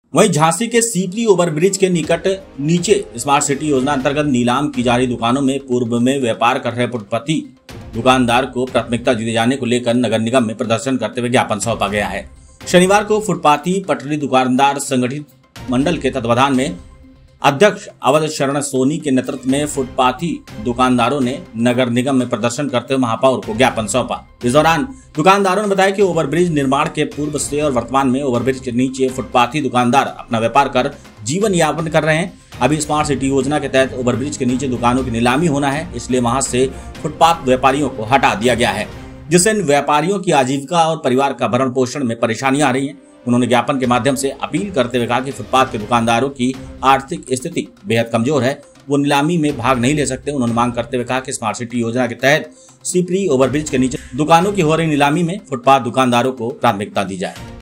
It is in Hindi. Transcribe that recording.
वहीं झांसी के सीपरी ओवरब्रिज के निकट नीचे स्मार्ट सिटी योजना अंतर्गत नीलाम की जा रही दुकानों में पूर्व में व्यापार कर रहे फुटपाथी दुकानदार को प्राथमिकता दिए जाने को लेकर नगर निगम में प्रदर्शन करते हुए ज्ञापन सौंपा गया है। शनिवार को फुटपाथी पटरी दुकानदार संगठित मंडल के तत्वाधान में अध्यक्ष अवध शरण सोनी के नेतृत्व में फुटपाथी दुकानदारों ने नगर निगम में प्रदर्शन करते हुए महापौर को ज्ञापन सौंपा। इस दौरान दुकानदारों ने बताया कि ओवरब्रिज निर्माण के पूर्व से और वर्तमान में ओवरब्रिज के नीचे फुटपाथी दुकानदार अपना व्यापार कर जीवन यापन कर रहे हैं। अभी स्मार्ट सिटी योजना के तहत ओवरब्रिज के नीचे दुकानों की नीलामी होना है, इसलिए वहां से फुटपाथ व्यापारियों को हटा दिया गया है, जिससे इन व्यापारियों की आजीविका और परिवार का भरण पोषण में परेशानियां आ रही हैं। उन्होंने ज्ञापन के माध्यम से अपील करते हुए कहा कि फुटपाथ के दुकानदारों की आर्थिक स्थिति बेहद कमजोर है, वो नीलामी में भाग नहीं ले सकते। उन्होंने मांग करते हुए कहा कि स्मार्ट सिटी योजना के तहत सीपरी ओवरब्रिज के नीचे दुकानों की हो रही नीलामी में फुटपाथ दुकानदारों को प्राथमिकता दी जाए।